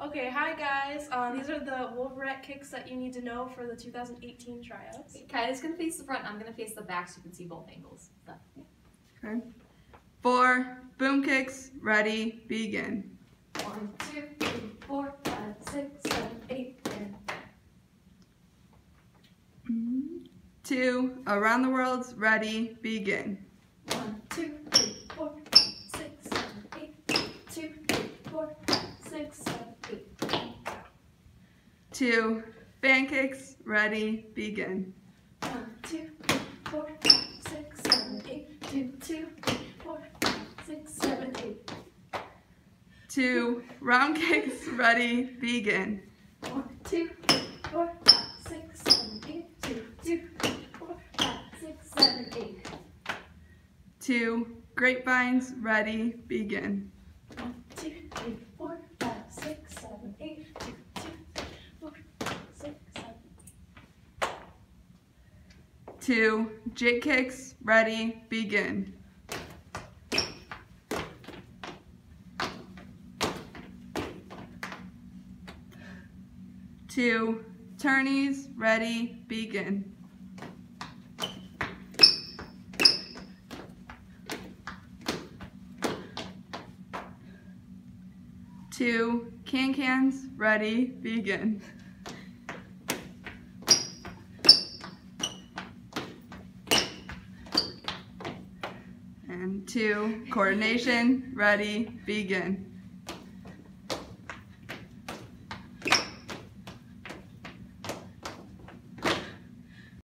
Okay, hi guys. These are the Wolverette kicks that you need to know for the 2018 tryouts. Kyla's gonna face the front, I'm gonna face the back so you can see both angles. So, yeah. Okay. 4 boom kicks, ready, begin. 1, 2, 3, 4, 5, 6, 7, 8, 10. 2 around the world, ready, begin. 1, 2, 3, 4, 5, 6, 7, 8. 2, 3, 4, 5, 6, 7, 8. 2 fan kicks, ready, begin. 1, 2, 3, 4, 5, 6, 7, 8. 2, 2, 3, 4, 5, 6, 7, 8. 2 round kicks, ready, begin. 1, 2, 3, 4, 5, 6, 7, 8. 2, 2, 3, 4, 5, 6, 7, 8. 2 grapevines, ready, begin. 1, 2, 3, 4, 5, 6, 7, 8. 2, 2, 3, 4, 5, 6, 7, 8. 2 jig kicks, ready, begin. 2 turnies, ready, begin. 2 can-cans, ready, begin. And 2 coordination, ready, begin.